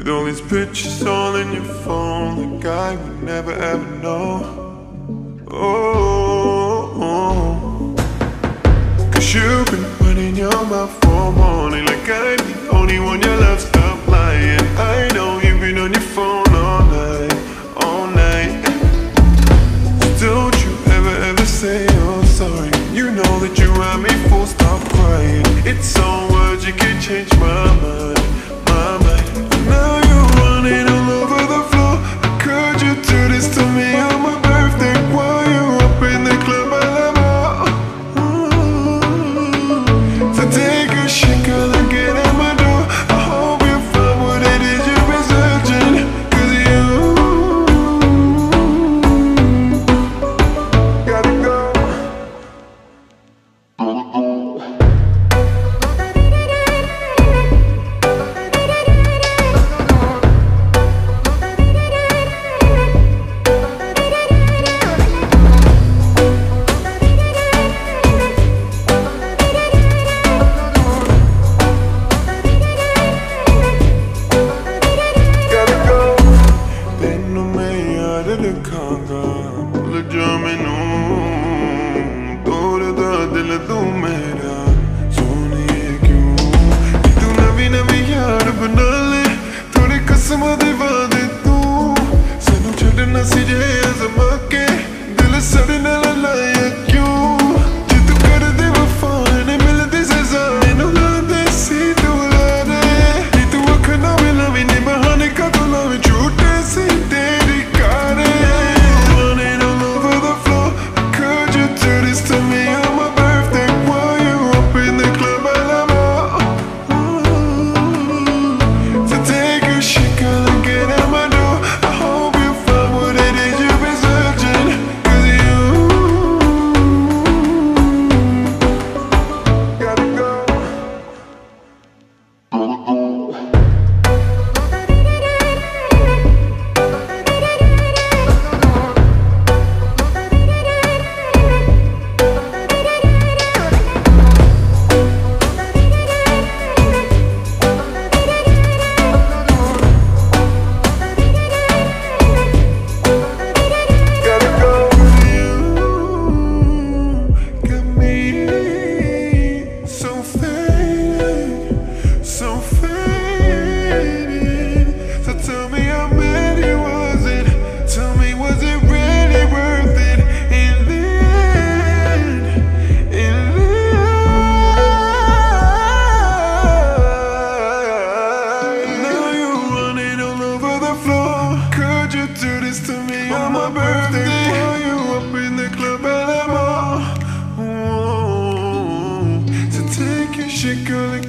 With all these pictures all in your phone, the guy would never ever know. Oh, cause you've been running your mouth all morning like I'm the only one your love. Stop lying. I know you've been on your phone all night, all night. Don't you ever say you're sorry. You know that you had me full stop crying. It's all words, you can't change my mind, my mind. Now you're running all over the floor. How could you do this to me on my birthday? While you up in the club, so take a shit, girl, and get at my door. I hope you find what it is you've been searching. Cause you gotta go. Shit, girl,